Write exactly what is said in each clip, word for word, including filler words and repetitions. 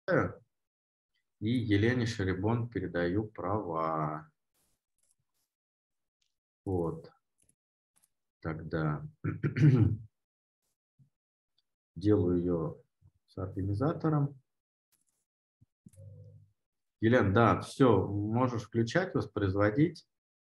И Елене Шеребон передаю права. Вот. Тогда делаю ее с организатором. Елена, да, все, можешь включать, воспроизводить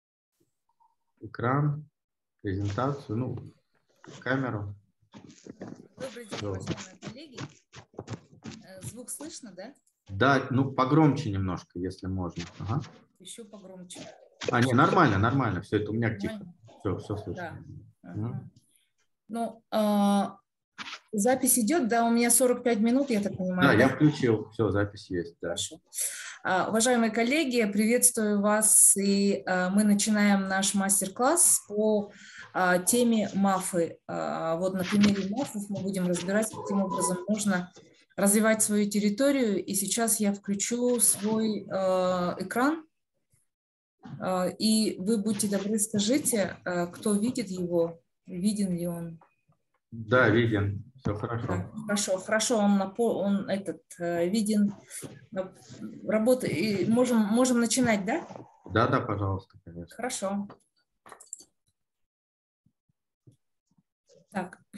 экран, презентацию, ну, камеру. Добрый день, Все. уважаемые коллеги. Звук слышно, да? Да, ну погромче немножко, если можно. Ага. Еще погромче. А, не, нормально, нормально, все это у меня тихо. Нормально? Все, все слышно. Да. М. Ага. Ну, а, запись идет, да, у меня сорок пять минут, я так Да, понимаю, я да? включил, все, запись есть, да. Хорошо. А, уважаемые коллеги, приветствую вас, и а, мы начинаем наш мастер-класс по а, теме МАФы. А, вот на примере МАФов мы будем разбирать, каким образом можно развивать свою территорию, и сейчас я включу свой а, экран, а, и вы будьте добры, скажите, а, кто видит его, виден ли он? Да, виден, все Да, хорошо. хорошо, хорошо, он, напо- он этот, э, виден, работа, и можем, можем начинать, да? Да, да, пожалуйста, конечно. Хорошо. Так,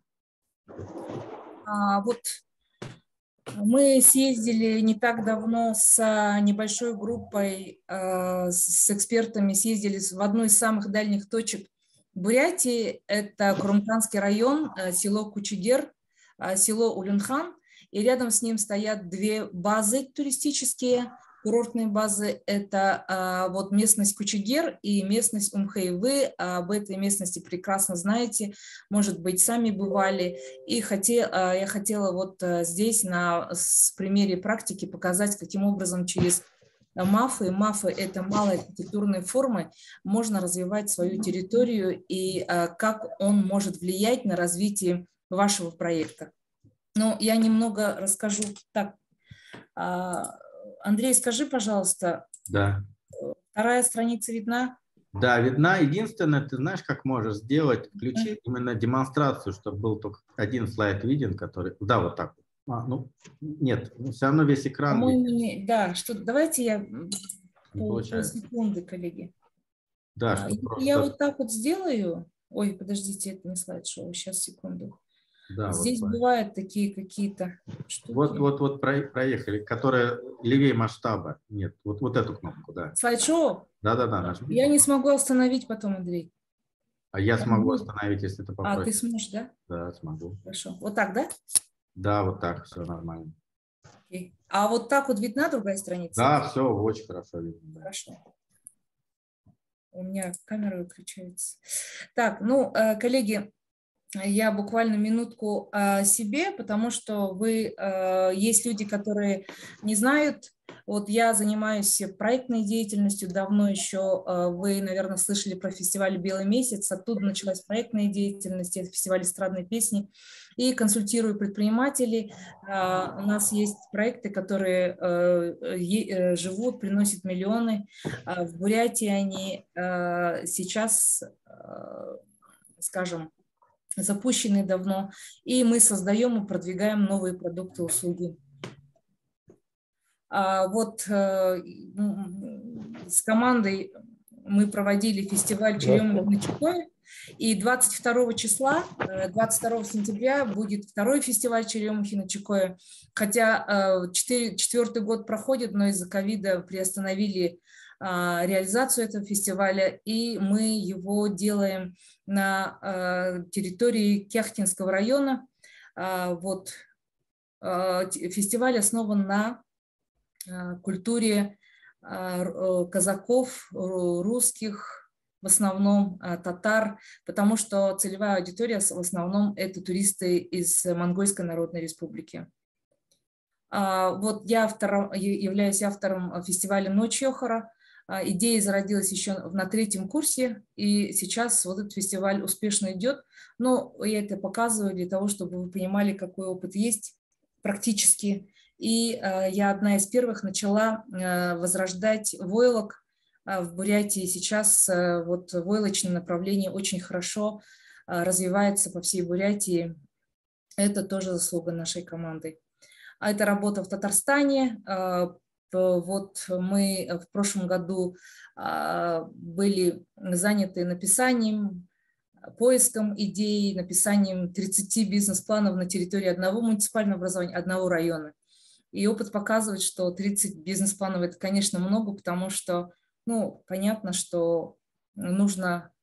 а, вот мы съездили не так давно с небольшой группой, э, с экспертами, съездили в одну из самых дальних точек Бурятии, это Курумтанский район, э, село Кучегер, э, село Улюнхан, и рядом с ним стоят две базы туристические, курортные базы, это а, вот местность Кучегер и местность Умхей. Вы об этой местности прекрасно знаете, может быть, сами бывали, и хотел, а, я хотела вот а, здесь на с примере практики показать, каким образом через МАФы, МАФы – это малые архитектурные формы, можно развивать свою территорию и а, как он может влиять на развитие вашего проекта. Ну, я немного расскажу так. А, Андрей, скажи, пожалуйста, Да. вторая страница видна? Да, видна. Единственное, ты знаешь, как можешь сделать? Включи именно демонстрацию, чтобы был только один слайд виден, который... Да, вот так. А, ну, нет, все равно весь экран виден. По-моему, да, что давайте я Не пол, получается. полсекунды, коллеги. Да, А, что если я просто... вот так вот сделаю, ой, подождите, это не слайд-шоу, сейчас, секунду. Да, вот Здесь слайд. бывают такие какие-то Вот, штуки. вот, вот про- проехали, которая левее масштаба. Нет, вот, вот эту кнопку, да. Слайд-шоу? Да-да-да, нажми. Я не смогу остановить потом, Андрей. А я смогу Могу? остановить, если ты А, ты попросишь. сможешь, да? Да, смогу. Хорошо. Вот так, да? Да, вот так, все нормально. Окей. А вот так вот видна другая страница? Да, все очень хорошо видно. Да. Хорошо. У меня камера выключается. Так, ну, э, коллеги, я буквально минутку о себе, потому что вы, э, есть люди, которые не знают. Вот я занимаюсь проектной деятельностью давно еще. Э, вы, наверное, слышали про фестиваль «Белый месяц». Оттуда началась проектная деятельность, это фестиваль эстрадной песни. И консультирую предпринимателей. Э, у нас есть проекты, которые э, е, живут, приносят миллионы. Э, в Бурятии они э, сейчас, э, скажем, запущенный давно, и мы создаем и продвигаем новые продукты и услуги. А вот э, с командой мы проводили фестиваль «Черемух на Чукое», и двадцать второго числа, двадцать второго сентября будет второй фестиваль «Черемухи на Чукое», хотя четвертый год проходит, но из-за ковида приостановили реализацию этого фестиваля, и мы его делаем на территории Кяхтинского района. Вот фестиваль основан на культуре казаков, русских, в основном татар, потому что целевая аудитория в основном это туристы из Монгольской Народной Республики. Вот я автор, являюсь автором фестиваля «Ночь Йохора». Идея зародилась еще на третьем курсе, и сейчас вот этот фестиваль успешно идет. Но я это показываю для того, чтобы вы понимали, какой опыт есть практически. И я одна из первых начала возрождать войлок в Бурятии. Сейчас вот войлочное направление очень хорошо развивается по всей Бурятии. Это тоже заслуга нашей команды. А это работа в Татарстане. Вот мы в прошлом году были заняты написанием, поиском идей, написанием тридцати бизнес-планов на территории одного муниципального образования, одного района. И опыт показывает, что тридцать бизнес-планов – это, конечно, много, потому что, ну, понятно, что нужно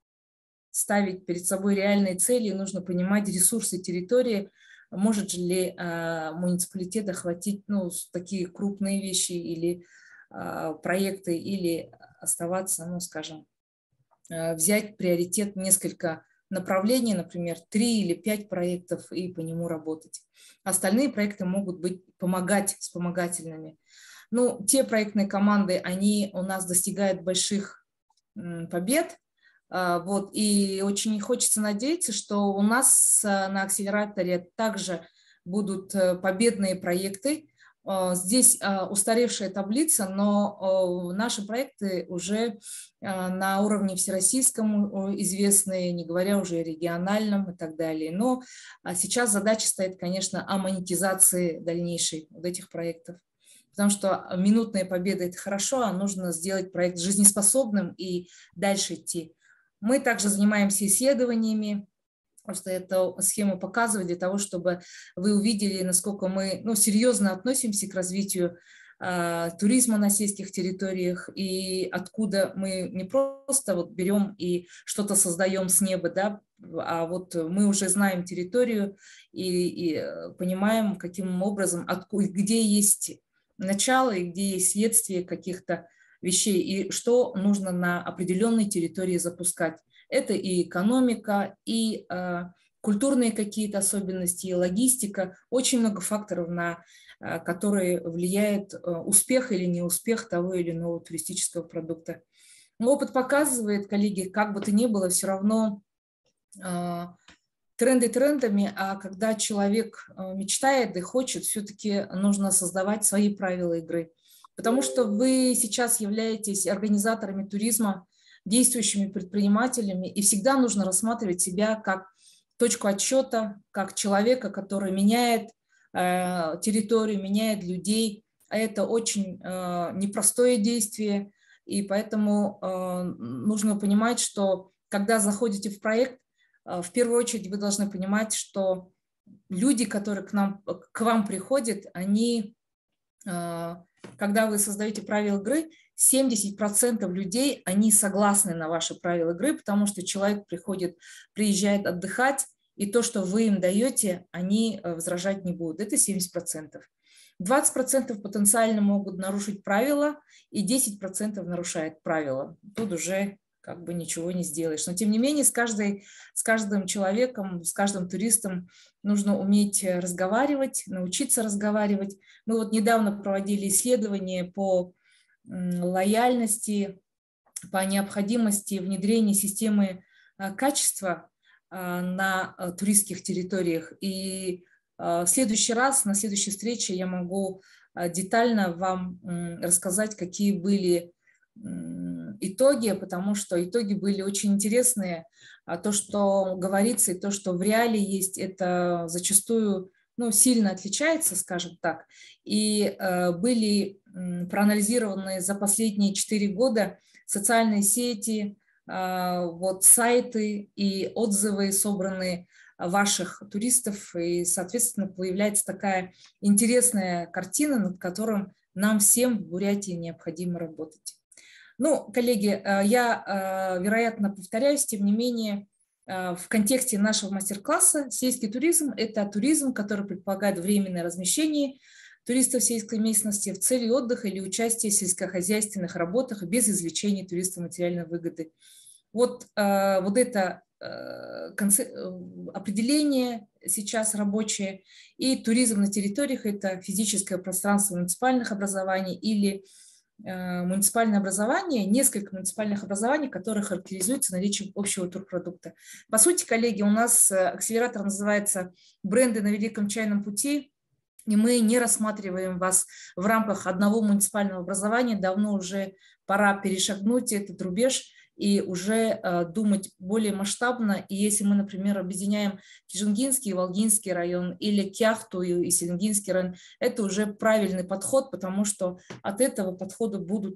ставить перед собой реальные цели, нужно понимать ресурсы территории, может ли э, муниципалитет охватить, ну, такие крупные вещи или э, проекты, или оставаться, ну, скажем, э, взять приоритет несколько направлений, например, три или пять проектов и по нему работать. Остальные проекты могут быть помогать вспомогательными. Ну, те проектные команды, они у нас достигают больших м, побед. Вот, и очень хочется надеяться, что у нас на акселераторе также будут победные проекты. Здесь устаревшая таблица, но наши проекты уже на уровне всероссийском известные, не говоря уже о региональном и так далее. Но сейчас задача стоит, конечно, о монетизации дальнейшей вот этих проектов. Потому что минутная победа – это хорошо, а нужно сделать проект жизнеспособным и дальше идти. Мы также занимаемся исследованиями, просто эту схему показывать для того, чтобы вы увидели, насколько мы, ну, серьезно относимся к развитию э, туризма на сельских территориях и откуда мы не просто вот берем и что-то создаем с неба, да, а вот мы уже знаем территорию и, и понимаем, каким образом, откуда, где есть начало и где есть следствие каких-то вещей, и что нужно на определенной территории запускать. Это и экономика, и э, культурные какие-то особенности, и логистика. Очень много факторов, на э, которые влияет э, успех или неуспех того или иного туристического продукта. Но опыт показывает, коллеги, как бы то ни было, все равно э, тренды трендами, а когда человек э, мечтает и хочет, все-таки нужно создавать свои правила игры. Потому что вы сейчас являетесь организаторами туризма, действующими предпринимателями, и всегда нужно рассматривать себя как точку отсчета, как человека, который меняет э, территорию, меняет людей. А это очень э, непростое действие, и поэтому э, нужно понимать, что когда заходите в проект, э, в первую очередь вы должны понимать, что люди, которые к нам, к вам приходят, они... Э, когда вы создаете правила игры, семьдесят процентов людей, они согласны на ваши правила игры, потому что человек приходит, приезжает отдыхать, и то, что вы им даете, они возражать не будут. Это семьдесят процентов. двадцать процентов потенциально могут нарушить правила, и десять процентов нарушают правила. Тут уже как бы ничего не сделаешь. Но тем не менее с, каждой, с каждым человеком, с каждым туристом нужно уметь разговаривать, научиться разговаривать. Мы вот недавно проводили исследование по лояльности, по необходимости внедрения системы качества на туристских территориях. И в следующий раз, на следующей встрече я могу детально вам рассказать, какие были итоги, потому что итоги были очень интересные. А то, что говорится, и то, что в реале есть, это зачастую, ну, сильно отличается, скажем так. И э, были э, проанализированы за последние четыре года социальные сети, э, вот сайты и отзывы, собранные ваших туристов. И, соответственно, появляется такая интересная картина, над которой нам всем в Бурятии необходимо работать. Ну, коллеги, я, вероятно, повторяюсь, тем не менее, в контексте нашего мастер-класса сельский туризм – это туризм, который предполагает временное размещение туристов в сельской местности в цели отдыха или участия в сельскохозяйственных работах без извлечения туристов материальной выгоды. Вот, вот это определение сейчас рабочее. И туризм на территориях – это физическое пространство муниципальных образований или муниципальное образование, несколько муниципальных образований, которые характеризуются наличием общего турпродукта. По сути, коллеги, у нас акселератор называется «Бренды на Великом Чайном пути», и мы не рассматриваем вас в рамках одного муниципального образования. Давно уже пора перешагнуть этот рубеж и уже думать более масштабно. И если мы, например, объединяем Кижингинский и Волгинский район или Кяхту и Селенгинский район, это уже правильный подход, потому что от этого подхода будут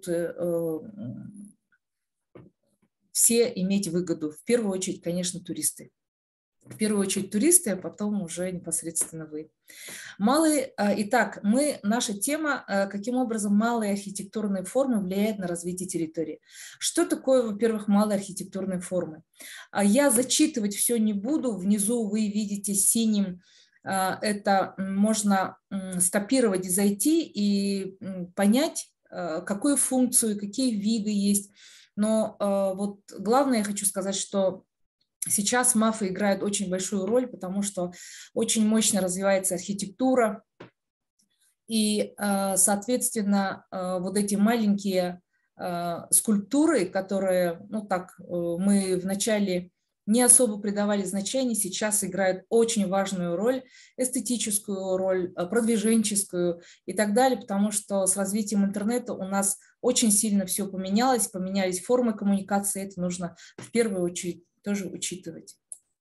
все иметь выгоду. В первую очередь, конечно, туристы. В первую очередь туристы, а потом уже непосредственно вы. Малые, итак, мы, наша тема, каким образом малые архитектурные формы влияют на развитие территории. Что такое, во-первых, малые архитектурные формы? Я зачитывать все не буду. Внизу вы видите синим, это можно скопировать и зайти и понять, какую функцию, какие виды есть. Но вот главное я хочу сказать, что сейчас МАФы играют очень большую роль, потому что очень мощно развивается архитектура. И, соответственно, вот эти маленькие скульптуры, которые, ну так, мы вначале не особо придавали значения, сейчас играют очень важную роль, эстетическую роль, продвиженческую и так далее, потому что с развитием интернета у нас очень сильно все поменялось, поменялись формы коммуникации, это нужно в первую очередь тоже учитывать.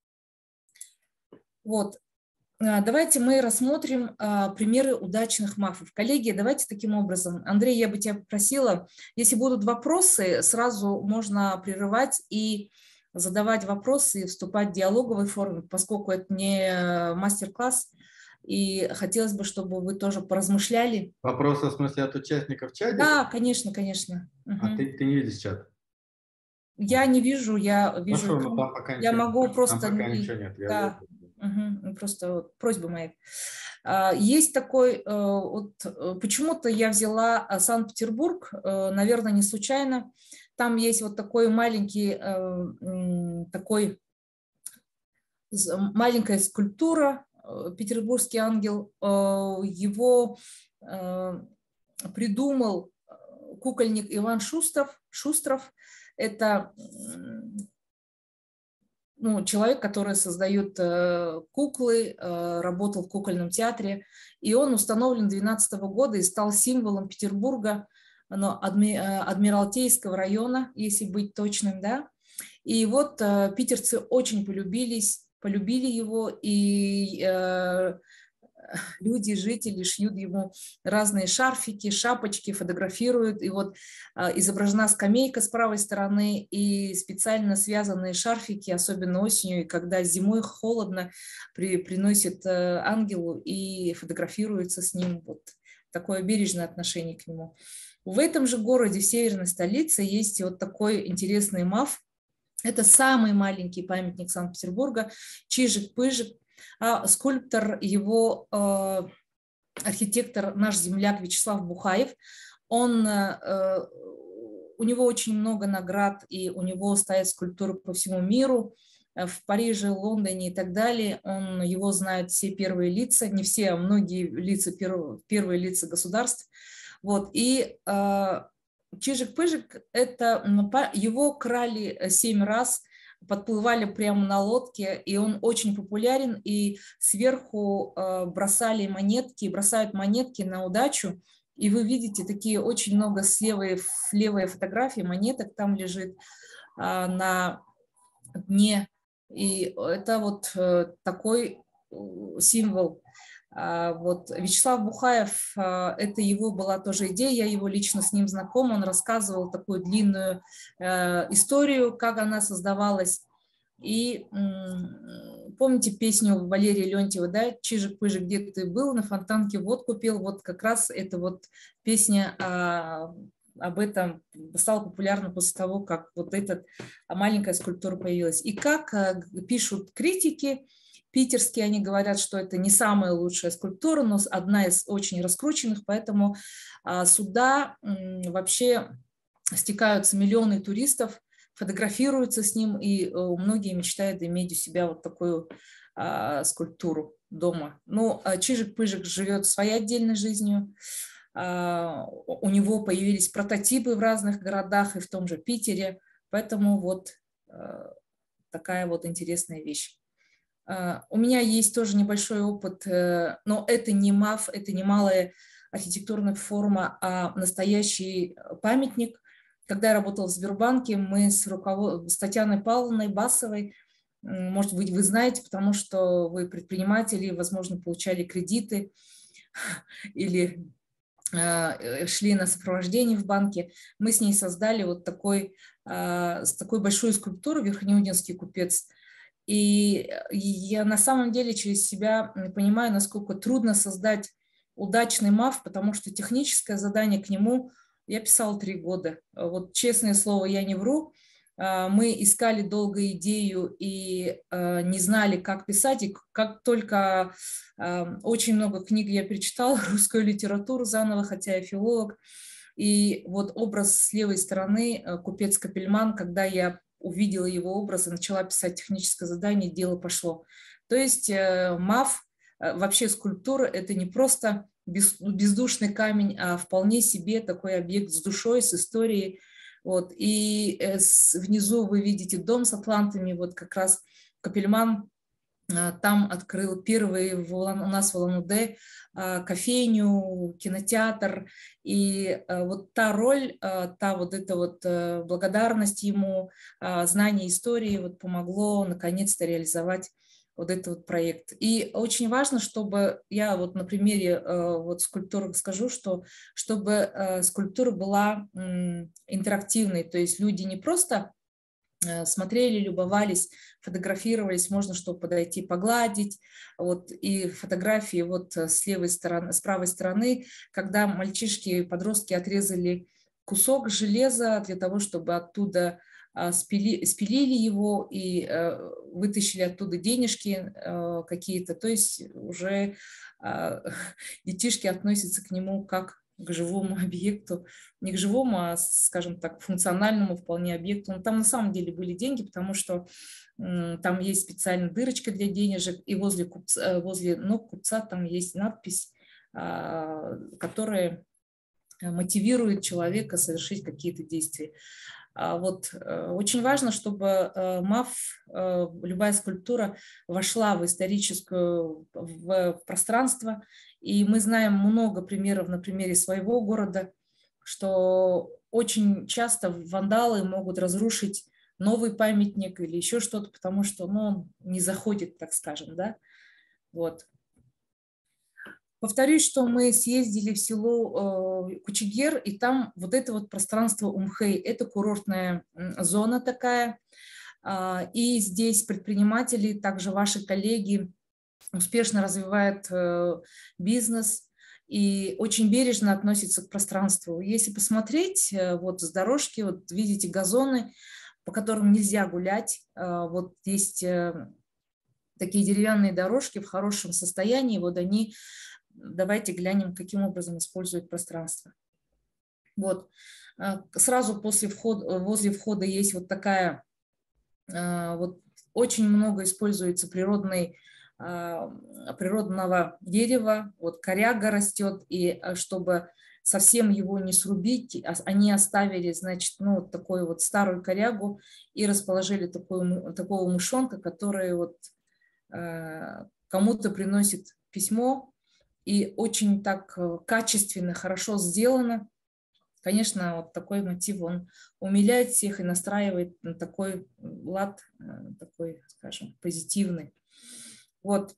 Вот. Давайте мы рассмотрим а, примеры удачных МАФов. Коллеги, давайте таким образом. Андрей, я бы тебя попросила, если будут вопросы, сразу можно прерывать и задавать вопросы, и вступать в диалоговой форме, поскольку это не мастер-класс, и хотелось бы, чтобы вы тоже поразмышляли. Вопросы в смысле от участников чата? Да, конечно, конечно. А угу. ты, ты не видишь чат? Я не вижу, я вижу. Хорошо, но там пока я ничего могу нет. просто... Там пока ничего нет. Я Да. Угу. Просто вот просьба моя. Есть такой, вот, почему-то я взяла Санкт-Петербург, наверное, не случайно. Там есть вот такой маленький, такой, маленькая скульптура, петербургский ангел. Его придумал кукольник Иван Шустров. Шустров. Это ну, человек, который создает э, куклы, э, работал в кукольном театре, и он установлен две тысячи двенадцатого года и стал символом Петербурга, но адми, э, Адмиралтейского района, если быть точным, да. И вот э, питерцы очень полюбились, полюбили его, и э, люди, жители шьют ему разные шарфики, шапочки, фотографируют. И вот э, изображена скамейка с правой стороны и специально связанные шарфики, особенно осенью, и когда зимой холодно, при, приносят э, ангелу и фотографируются с ним. Вот такое бережное отношение к нему. В этом же городе, в северной столице, есть вот такой интересный МАФ. Это самый маленький памятник Санкт-Петербурга, Чижик-Пыжик. А скульптор, его э, архитектор, наш земляк Вячеслав Бухаев, он, э, у него очень много наград, и у него стоят скульптуры по всему миру, в Париже, Лондоне и так далее. Он, его знают все первые лица, не все, а многие лица, первые лица государств. Вот. И э, Чижик-Пыжик, это, его крали семь раз, подплывали прямо на лодке, и он очень популярен, и сверху бросали монетки, бросают монетки на удачу, и вы видите такие очень много слевые, левые фотографии монеток там лежит на дне, и это вот такой символ. Вот Вячеслав Бухаев, это его была тоже идея, я его лично с ним знакома, он рассказывал такую длинную историю, как она создавалась. И помните песню Валерия Леонтьева, да, «Чижик-Пыжик, где ты был, на фонтанке водку пил», вот как раз эта вот песня а, об этом стала популярна после того, как вот эта маленькая скульптура появилась. И как пишут критики, питерские, они говорят, что это не самая лучшая скульптура, но одна из очень раскрученных, поэтому а, сюда м, вообще стекаются миллионы туристов, фотографируются с ним, и а, многие мечтают иметь у себя вот такую а, скульптуру дома. Но а, Чижик-Пыжик живет своей отдельной жизнью, а, у него появились прототипы в разных городах и в том же Питере, поэтому вот а, такая вот интересная вещь. У меня есть тоже небольшой опыт, но это не МАФ, это не малая архитектурная форма, а настоящий памятник. когда я работала в Сбербанке, мы с, руковод... с Татьяной Павловной Басовой, может быть, вы знаете, потому что вы предприниматели, возможно, получали кредиты или шли на сопровождение в банке, мы с ней создали вот такой, с такой большой скульптурой «Верхнеудинский купец». И я на самом деле через себя понимаю, насколько трудно создать удачный МАФ, потому что техническое задание к нему я писала три года. Вот честное слово, я не вру. Мы искали долго идею и не знали, как писать. И как только очень много книг я перечитала, русскую литературу заново, хотя я филолог. И вот образ с левой стороны, купец Капельман, когда я увидела его образ и начала писать техническое задание, дело пошло. То есть МАФ, вообще скульптура, это не просто бездушный камень, а вполне себе такой объект с душой, с историей. Вот. И внизу вы видите дом с атлантами, вот как раз Капельман там открыл первый у нас в Улан-Удэ кофейню, кинотеатр. И вот та роль, та вот эта вот благодарность ему, знание истории вот помогло наконец-то реализовать вот этот вот проект. И очень важно, чтобы я вот на примере вот скульптуры скажу, что чтобы скульптура была интерактивной, то есть люди не просто смотрели, любовались, фотографировались, можно чтобы подойти, погладить. Вот, и фотографии вот с левой стороны, с правой стороны, когда мальчишки и подростки отрезали кусок железа для того, чтобы оттуда спили, спилили его и э, вытащили оттуда денежки э, какие-то. То есть уже э, детишки относятся к нему как к живому объекту, не к живому, а, скажем так, функциональному вполне объекту. Но там на самом деле были деньги, потому что м, там есть специальная дырочка для денежек, и возле, купца, возле ног купца там есть надпись, а, которая мотивирует человека совершить какие-то действия. Вот очень важно, чтобы МАФ, любая скульптура, вошла в историческое в пространство. И мы знаем много примеров на примере своего города, что очень часто вандалы могут разрушить новый памятник или еще что-то, потому что ну, он не заходит, так скажем, да. Вот. Повторюсь, что мы съездили в село Кучегер, и там вот это вот пространство Умхэй, это курортная зона такая, и здесь предприниматели, также ваши коллеги успешно развивают бизнес и очень бережно относятся к пространству. Если посмотреть вот с дорожки, вот видите газоны, по которым нельзя гулять, вот есть такие деревянные дорожки в хорошем состоянии, вот они... Давайте глянем, каким образом используют пространство. Вот. Сразу после входа, возле входа есть вот такая, вот очень много используется природной, природного дерева, вот коряга растет, и чтобы совсем его не срубить, они оставили, значит, ну, вот такую вот старую корягу и расположили такую, такого мышонка, который вот кому-то приносит письмо, и очень так качественно, хорошо сделано. Конечно, вот такой мотив, он умиляет всех и настраивает на такой лад, такой, скажем, позитивный. Вот.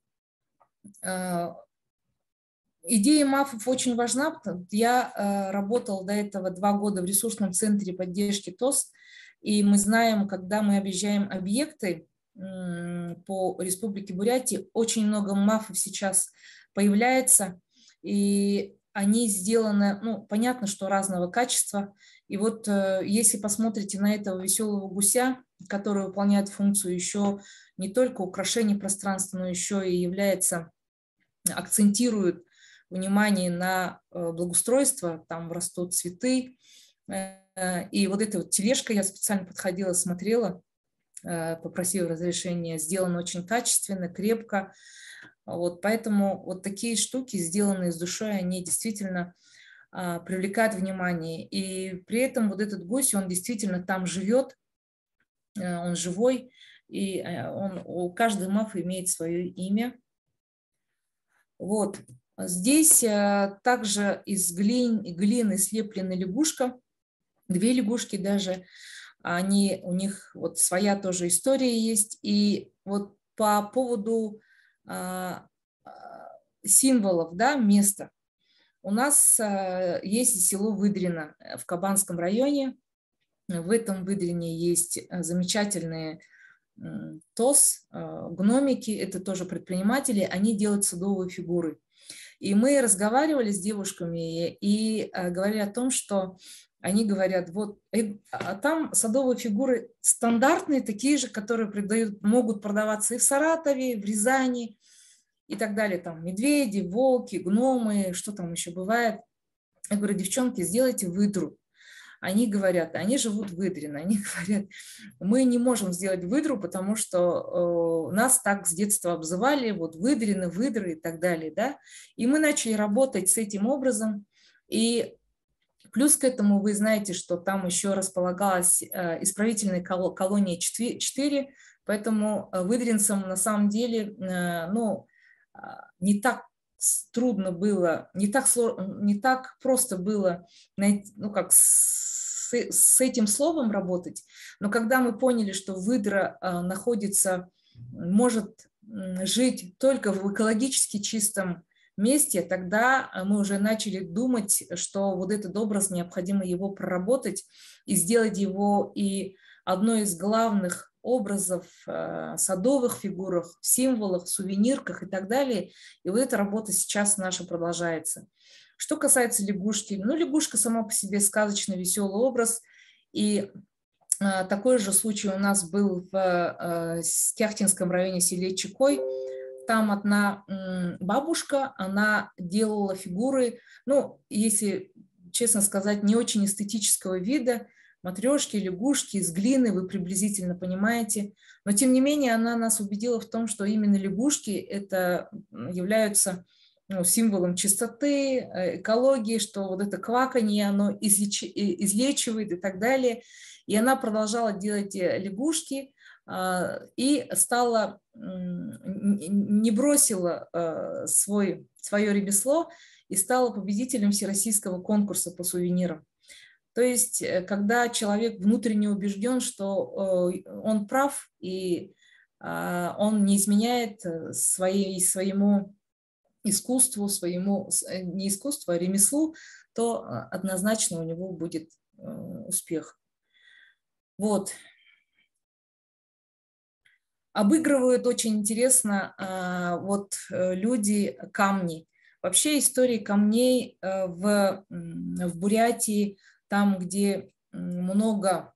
Идея МАФов очень важна. Я работала до этого два года в ресурсном центре поддержки ТОС, и мы знаем, когда мы объезжаем объекты по Республике Бурятия, очень много МАФов сейчас появляется, и они сделаны, ну, понятно, что разного качества. И вот э, если посмотрите на этого веселого гуся, который выполняет функцию еще не только украшения пространства, но еще и является, акцентирует внимание на э, благоустройство, там растут цветы. Э, и вот эта вот тележка, я специально подходила, смотрела, э, попросила разрешения, сделана очень качественно, крепко. Вот, поэтому вот такие штуки, сделанные с душой, они действительно а, привлекают внимание. И при этом вот этот гусь, он действительно там живет, а, он живой, и он, у каждого МАФа имеет свое имя. Вот. Здесь а, также из глин, глины слеплена лягушка. две лягушки даже, они, у них вот своя тоже история есть. И вот по поводу а, символов, да, места, у нас а, есть село Выдрино в Кабанском районе. В этом Выдрине есть замечательные ТОС, гномики, это тоже предприниматели, они делают садовые фигуры. И мы разговаривали с девушками и говорили о том, что они говорят, вот а там садовые фигуры стандартные, такие же, которые продают, могут продаваться и в Саратове, и в Рязани и так далее. Там медведи, волки, гномы, что там еще бывает. Я говорю, девчонки, сделайте выдру. Они говорят, они живут в Выдрино, они говорят, мы не можем сделать выдру, потому что э, нас так с детства обзывали, вот Выдрино, выдры и так далее, да. И мы начали работать с этим образом. И плюс к этому вы знаете, что там еще располагалась э, исправительная кол- колония четыре, поэтому выдринцам на самом деле, э, ну, э, не так трудно было, не так, не так просто было найти, ну, как с, с этим словом работать, но когда мы поняли, что выдра а, находится, может жить только в экологически чистом месте, тогда мы уже начали думать, что вот этот образ необходимо его проработать и сделать его и одной из главных образов в садовых фигурах, в символах, в сувенирках и так далее. И вот эта работа сейчас наша продолжается. Что касается лягушки, ну, лягушка сама по себе сказочно веселый образ. И а, такой же случай у нас был в а, Кяхтинском районе, селе Чекой. Там одна м, бабушка, она делала фигуры, ну, если честно сказать, не очень эстетического вида, матрешки, лягушки из глины, вы приблизительно понимаете. Но, тем не менее, она нас убедила в том, что именно лягушки это являются ну, символом чистоты, экологии, что вот это кваканье, оно излеч... излечивает и так далее. И она продолжала делать лягушки и стала, не бросила свой, свое ремесло и стала победителем всероссийского конкурса по сувенирам. То есть, когда человек внутренне убежден, что он прав и он не изменяет своей, своему искусству, своему, не искусству, а ремеслу, то однозначно у него будет успех. Вот. Обыгрывают очень интересно вот люди камни. Вообще истории камней в, в Бурятии, там, где много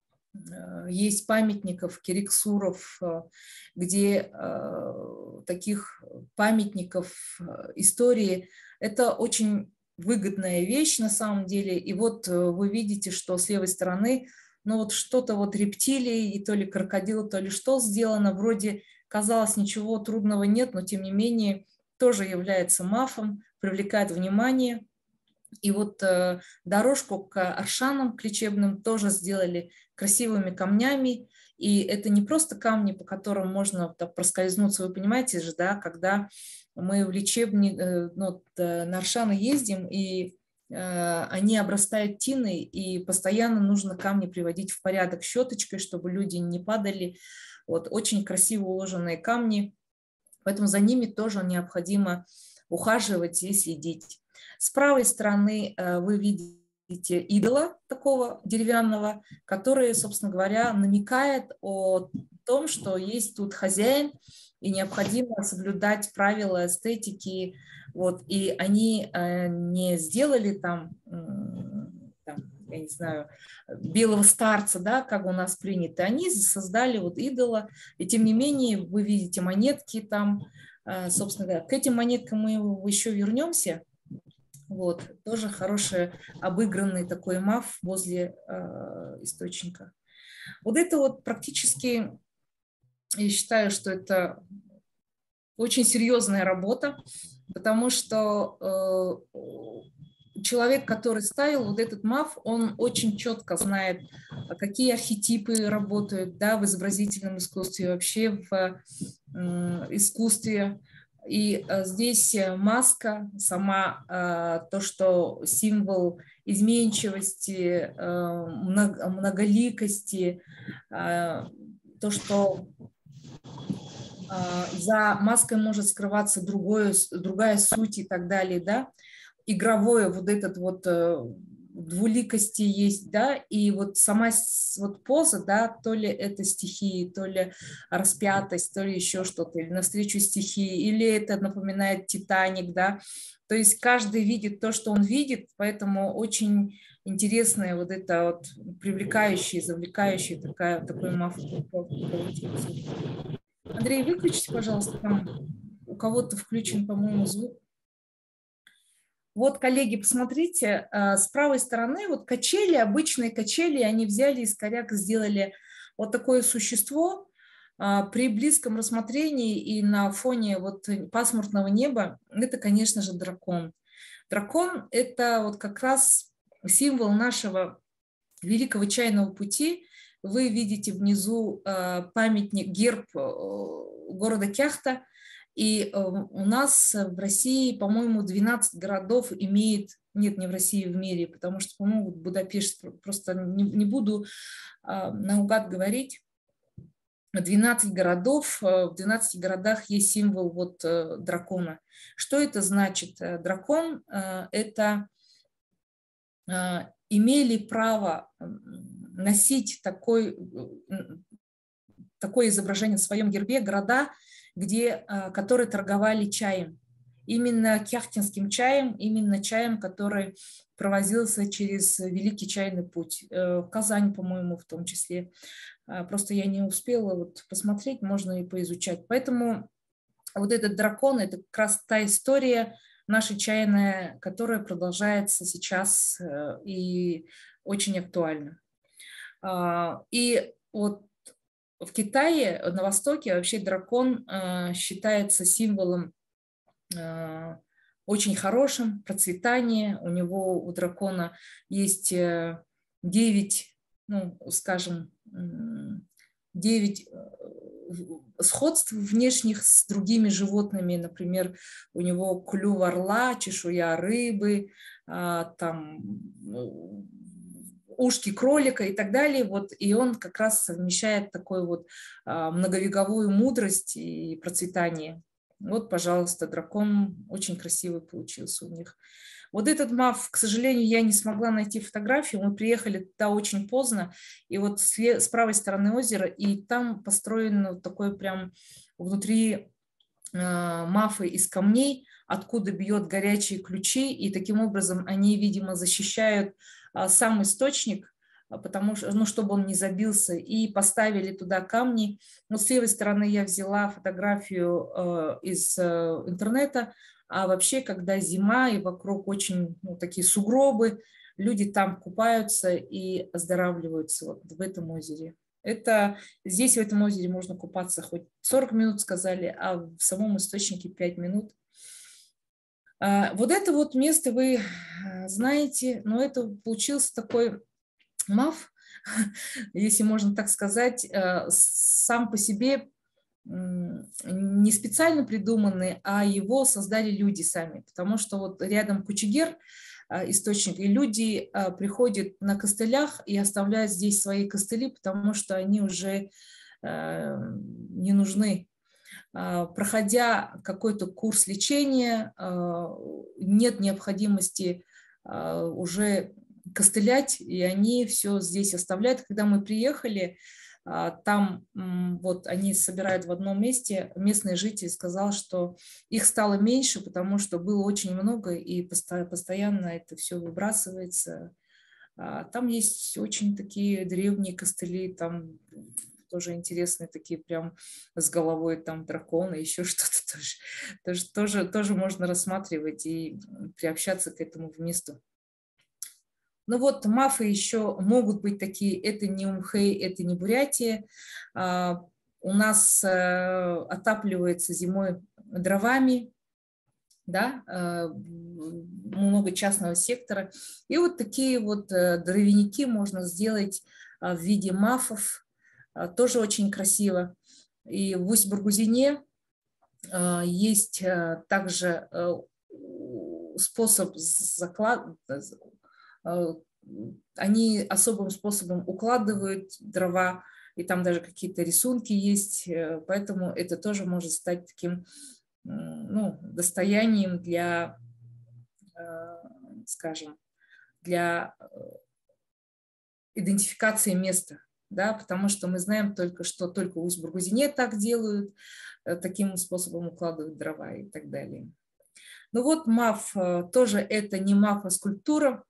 есть памятников, кириксуров, где таких памятников истории, это очень выгодная вещь на самом деле. И вот вы видите, что с левой стороны, ну вот что-то вот рептилии, и то ли крокодил, то ли что сделано, вроде казалось ничего трудного нет, но тем не менее тоже является мафом, привлекает внимание. И вот э, дорожку к аршанам, к лечебным тоже сделали красивыми камнями. И это не просто камни, по которым можно так проскользнуться. Вы понимаете же, да, когда мы в лечебне, э, ну, на аршаны ездим, и э, они обрастают тиной, и постоянно нужно камни приводить в порядок щеточкой, чтобы люди не падали. Вот, очень красиво уложенные камни, поэтому за ними тоже необходимо ухаживать и следить. С правой стороны вы видите идола такого деревянного, который, собственно говоря, намекает о том, что есть тут хозяин, и необходимо соблюдать правила эстетики. Вот, и они не сделали там, там, я не знаю, белого старца, да, как у нас принято. Они создали вот идола, и тем не менее вы видите монетки там. Собственно говоря, к этим монеткам мы еще вернемся. Вот, тоже хороший обыгранный такой маф возле э, источника. Вот это вот практически, я считаю, что это очень серьезная работа, потому что э, человек, который ставил вот этот маф, он очень четко знает, какие архетипы работают, да, в изобразительном искусстве, вообще в э, искусстве. И здесь маска, сама то, что символ изменчивости, многоликости, то, что за маской может скрываться другое, другая суть и так далее, да, игровое вот этот вот двуликости есть, да, и вот сама вот поза, да, то ли это стихии, то ли распятость, то ли еще что-то, или навстречу стихии, или это напоминает Титаник, да, то есть каждый видит то, что он видит, поэтому очень интересная вот эта вот привлекающая, завлекающая такая, такой маф получился. Андрей, выключите, пожалуйста, там у кого-то включен, по-моему, звук. Вот, коллеги, посмотрите, с правой стороны вот качели, обычные качели, они взяли из коряк, сделали вот такое существо. При близком рассмотрении и на фоне вот пасмурного неба, это, конечно же, дракон. Дракон – это вот как раз символ нашего великого чайного пути. Вы видите внизу памятник, герб города Кяхта. И у нас в России, по-моему, двенадцать городов имеет, нет, не в России, в мире, потому что, по-моему, Будапешт, просто не, не буду а, наугад говорить, двенадцать городов, в двенадцати городах есть символ вот дракона. Что это значит? Дракон – это имели право носить такой, такое изображение в своем гербе города, где, которые торговали чаем. Именно кяхтинским чаем, именно чаем, который провозился через Великий чайный путь. Казань, по-моему, в том числе. Просто я не успела вот посмотреть, можно и поизучать. Поэтому вот этот дракон – это как раз та история наша чайная, которая продолжается сейчас и очень актуальна. И вот в Китае, на Востоке, вообще дракон считается символом очень хорошим, процветания. У него, у дракона есть девять, ну, скажем, девять сходств внешних с другими животными. Например, у него клюв орла, чешуя рыбы, там ушки кролика и так далее. Вот, и он как раз совмещает такую вот многовековую мудрость и процветание. Вот, пожалуйста, дракон очень красивый получился у них. Вот этот маф, к сожалению, я не смогла найти фотографию. Мы приехали туда очень поздно, и вот с правой стороны озера, и там построено такое прям внутри э, мафы из камней, откуда бьет горячие ключи, и таким образом они, видимо, защищают э, сам источник, потому что, ну, чтобы он не забился, и поставили туда камни. Вот с левой стороны я взяла фотографию э, из э, интернета, а вообще, когда зима и вокруг очень, ну, такие сугробы, люди там купаются и оздоравливаются вот в этом озере. Это, здесь в этом озере можно купаться хоть сорок минут, сказали, а в самом источнике пять минут. А, вот это вот место вы знаете, но это получился такой маф, если можно так сказать, сам по себе не специально придуманный, а его создали люди сами, потому что вот рядом Кучигер, источник, и люди приходят на костылях и оставляют здесь свои костыли, потому что они уже не нужны. Проходя какой-то курс лечения, нет необходимости уже костылять, и они все здесь оставляют. Когда мы приехали, там вот они собирают в одном месте, местный житель сказал, что их стало меньше, потому что было очень много, и постоянно это все выбрасывается. Там есть очень такие древние костыли, там тоже интересные, такие прям с головой там дракона, еще что-то тоже, тоже, тоже, тоже можно рассматривать и приобщаться к этому месту. Ну вот мафы еще могут быть такие, это не Умхэй, это не Бурятия. А, у нас а, отапливается зимой дровами, да, а, много частного сектора. И вот такие вот а, дровяники можно сделать а, в виде мафов, а, тоже очень красиво. И в Усть-Баргузине есть также способ заклад... Они особым способом укладывают дрова, и там даже какие-то рисунки есть, поэтому это тоже может стать таким, ну, достоянием для, скажем, для идентификации места, да, потому что мы знаем только, что только в Усть-Бургузине так делают, таким способом укладывают дрова и так далее. Ну вот МАФ тоже это не МАФ, а скульптура.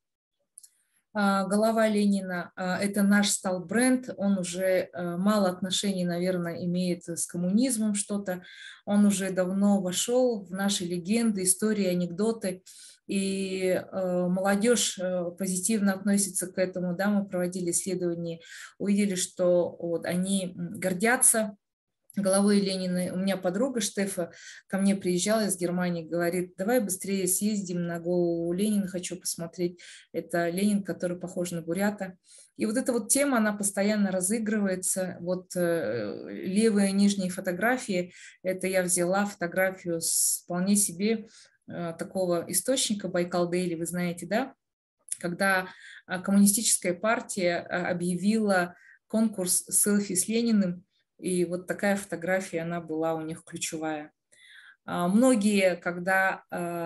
Голова Ленина – это наш стал бренд, он уже мало отношений, наверное, имеет с коммунизмом что-то, он уже давно вошел в наши легенды, истории, анекдоты, и молодежь позитивно относится к этому, да, мы проводили исследования, увидели, что вот они гордятся головой Ленина. У меня подруга Штефа ко мне приезжала из Германии, говорит, давай быстрее съездим на голову Ленина, хочу посмотреть. Это Ленин, который похож на бурята. И вот эта вот тема, она постоянно разыгрывается. Вот э, левые нижние фотографии, это я взяла фотографию с вполне себе э, такого источника Байкал Дейли, вы знаете, да? Когда коммунистическая партия объявила конкурс селфи с Лениным, и вот такая фотография, она была у них ключевая. Многие, когда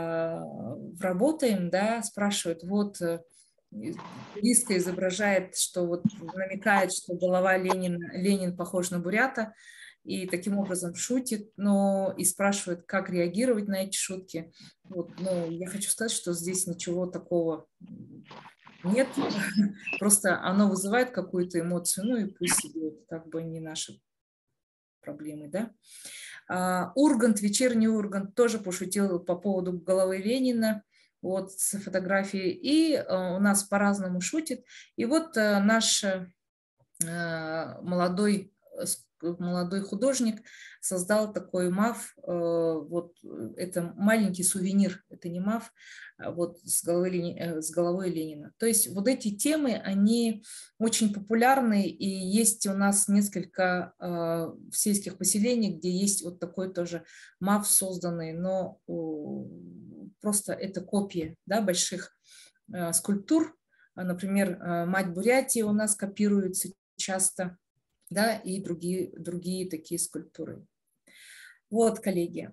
работаем, да, спрашивают, вот туристка изображает, что вот намекает, что голова Ленина, Ленин похож на бурята, и таким образом шутит, но и спрашивает, как реагировать на эти шутки. Вот, ну, я хочу сказать, что здесь ничего такого нет, просто оно вызывает какую-то эмоцию, ну и пусть себе, как бы не наши проблемы, да. А, Ургант, вечерний Ургант тоже пошутил по поводу головы Ленина, вот с фотографией, и а, у нас по-разному шутит. И вот а, наш а, молодой, молодой художник создал такой МАФ, а, вот это маленький сувенир, это не МАФ, а вот с головой, с головой Ленина. То есть вот эти темы, они очень популярны, и есть у нас несколько а, сельских поселений, где есть вот такой тоже МАФ созданный, но просто это копии, да, больших а, скульптур. Например, «Мать Бурятии» у нас копируется часто, да, и другие, другие такие скульптуры. Вот, коллеги,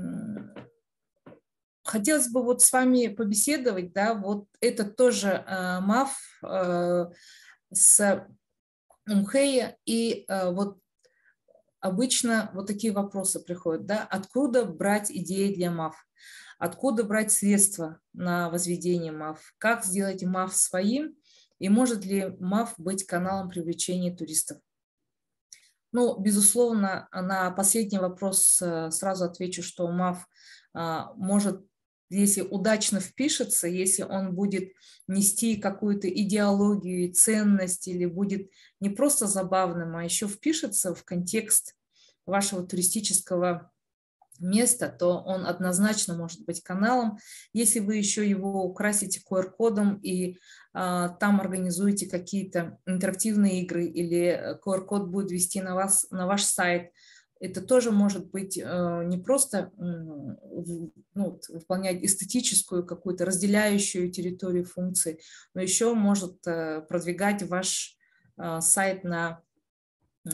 хотелось бы вот с вами побеседовать, да, вот это тоже э, МАФ э, с Умхея, и э, вот обычно вот такие вопросы приходят, да, откуда брать идеи для МАФ, откуда брать средства на возведение МАФ, как сделать МАФ своим, и может ли МАФ быть каналом привлечения туристов. Ну, безусловно, на последний вопрос сразу отвечу, что МАФ может, если удачно впишется, если он будет нести какую-то идеологию и ценность, или будет не просто забавным, а еще впишется в контекст вашего туристического места, то он однозначно может быть каналом. Если вы еще его украсите ку ар кодом и а, там организуете какие-то интерактивные игры, или ку ар код будет вести на вас, на ваш сайт, это тоже может быть э, не просто э, ну, выполнять эстетическую какую-то разделяющую территорию функции, но еще может э, продвигать ваш э, сайт на, э,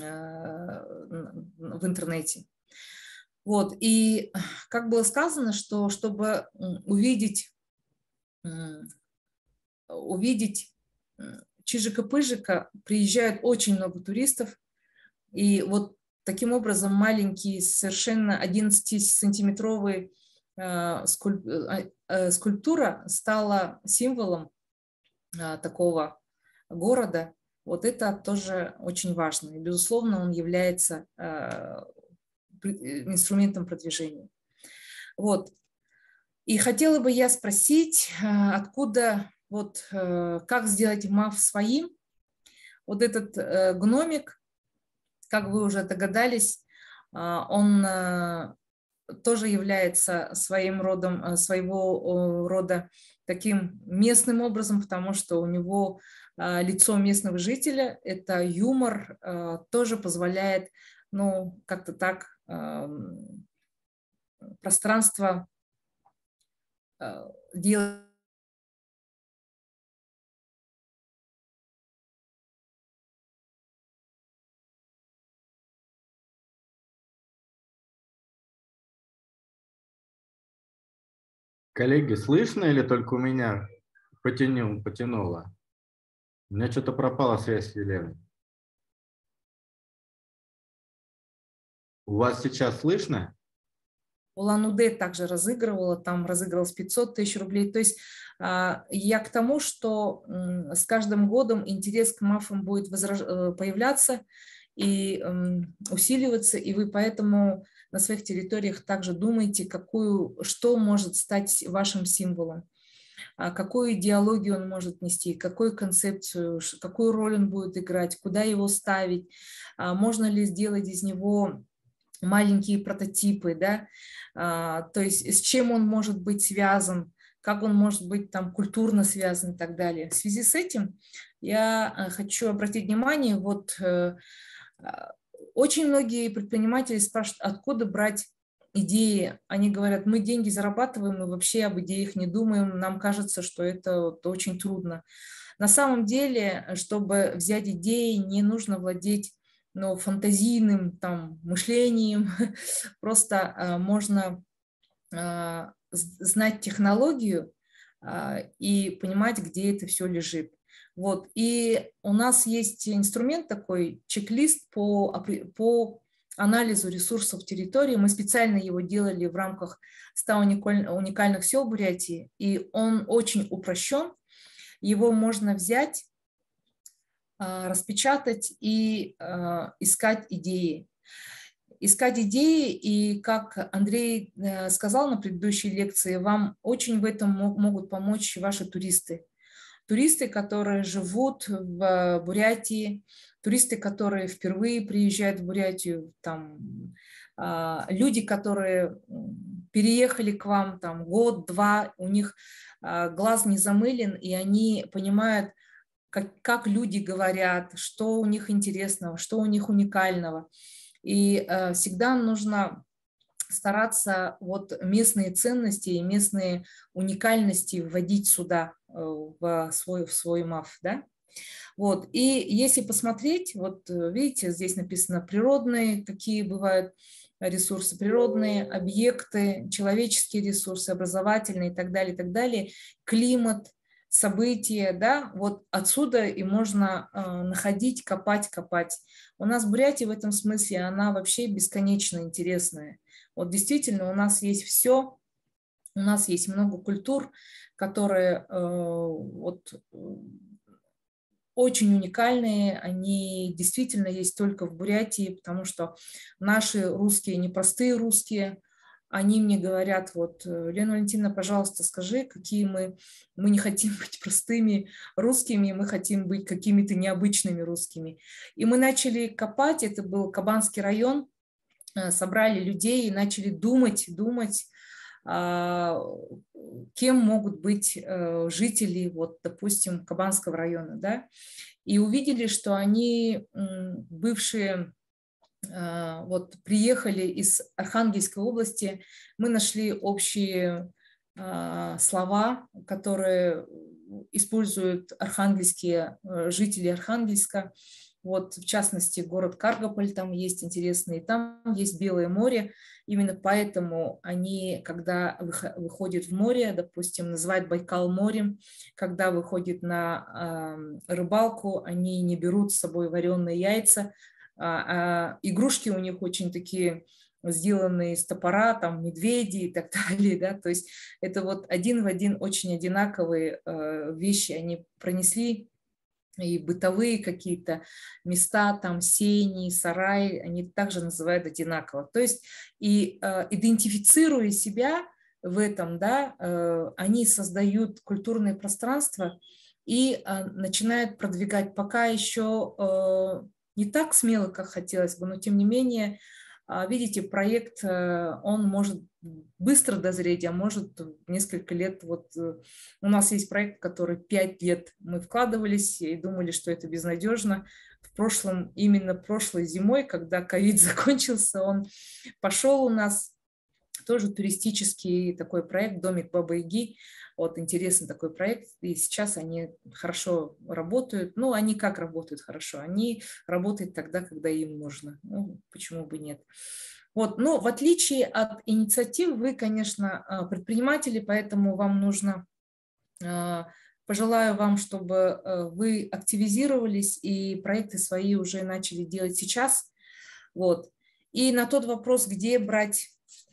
в интернете. Вот, и как было сказано, что чтобы увидеть, увидеть Чижика-Пыжика, приезжает очень много туристов, и вот таким образом маленький, совершенно одиннадцатисантиметровый скульптура стала символом такого города. Вот это тоже очень важно. И, безусловно, он является инструментом продвижения. Вот. И хотела бы я спросить, откуда, вот, как сделать МАФ своим. Вот этот гномик, как вы уже догадались, он тоже является своим родом, своего рода таким местным образом, потому что у него лицо местного жителя, это юмор, тоже позволяет, ну, как-то так пространство делать. Коллеги, слышно или только у меня потянул, потянуло? У меня что-то пропала связь с Еленой. У вас сейчас слышно? Улан-Удэ также разыгрывала, там разыгрывалось пятьсот тысяч рублей. То есть я к тому, что с каждым годом интерес к мафам будет возраж... появляться и усиливаться, и вы поэтому на своих территориях также думаете, какую, что может стать вашим символом, какую идеологию он может нести, какую концепцию, какую роль он будет играть, куда его ставить, можно ли сделать из него маленькие прототипы, да, а, то есть с чем он может быть связан, как он может быть там культурно связан и так далее. В связи с этим я хочу обратить внимание, вот э, очень многие предприниматели спрашивают, откуда брать идеи. Они говорят, мы деньги зарабатываем, мы вообще об идеях не думаем, нам кажется, что это, это очень трудно. На самом деле, чтобы взять идеи, не нужно владеть но фантазийным там мышлением, просто а, можно а, знать технологию а, и понимать, где это все лежит. Вот. И у нас есть инструмент такой, чек-лист по, по анализу ресурсов территории. Мы специально его делали в рамках ста уникальных сел Бурятии, и он очень упрощен. Его можно взять, распечатать и э, искать идеи. Искать идеи, и как Андрей э, сказал на предыдущей лекции, вам очень в этом могут помочь ваши туристы. Туристы, которые живут в Бурятии, туристы, которые впервые приезжают в Бурятию, там, э, люди, которые переехали к вам там, год-два, у них э, глаз не замылен, и они понимают, Как, как люди говорят, что у них интересного, что у них уникального. И э, всегда нужно стараться вот местные ценности и местные уникальности вводить сюда, э, в свой, в свой МАФ. Да? Вот. И если посмотреть, вот видите, здесь написано природные, какие бывают ресурсы, природные объекты, человеческие ресурсы, образовательные и так далее, и так далее, климат, события, да, вот отсюда и можно э, находить, копать, копать. У нас Бурятия в этом смысле, она вообще бесконечно интересная. Вот действительно у нас есть все, у нас есть много культур, которые э, вот, очень уникальные, они действительно есть только в Бурятии, потому что наши русские, непростые русские, они мне говорят, вот, Лена Валентиновна, пожалуйста, скажи, какие мы, мы не хотим быть простыми русскими, мы хотим быть какими-то необычными русскими. И мы начали копать, это был Кабанский район, собрали людей и начали думать, думать, кем могут быть жители, вот, допустим, Кабанского района, да, и увидели, что они бывшие вот приехали из Архангельской области, мы нашли общие э, слова, которые используют архангельские э, жители Архангельска. Вот, в частности, город Каргополь там есть интересный, там есть Белое море. Именно поэтому они, когда выходят в море, допустим, называют Байкал морем, когда выходят на э, рыбалку, они не берут с собой вареные яйца, А, а игрушки у них очень такие сделанные из топора, там медведи и так далее, да, то есть это вот один в один очень одинаковые э, вещи они пронесли, и бытовые какие-то места, там сени, сараи, они также называют одинаково. То есть и э, идентифицируя себя в этом, да, э, они создают культурное пространство и э, начинают продвигать пока еще э, не так смело, как хотелось бы, но тем не менее, видите, проект, он может быстро дозреть, а может несколько лет. Вот у нас есть проект, который пять лет мы вкладывались и думали, что это безнадежно. В прошлом, именно прошлой зимой, когда ковид закончился, он пошел у нас. тоже туристический такой проект «Домик Бабы-Яги». Вот интересный такой проект, и сейчас они хорошо работают. Ну, они как работают хорошо? Они работают тогда, когда им нужно. Ну, почему бы нет? Вот, но в отличие от инициатив, вы, конечно, предприниматели, поэтому вам нужно, пожелаю вам, чтобы вы активизировались и проекты свои уже начали делать сейчас. Вот. И на тот вопрос, где брать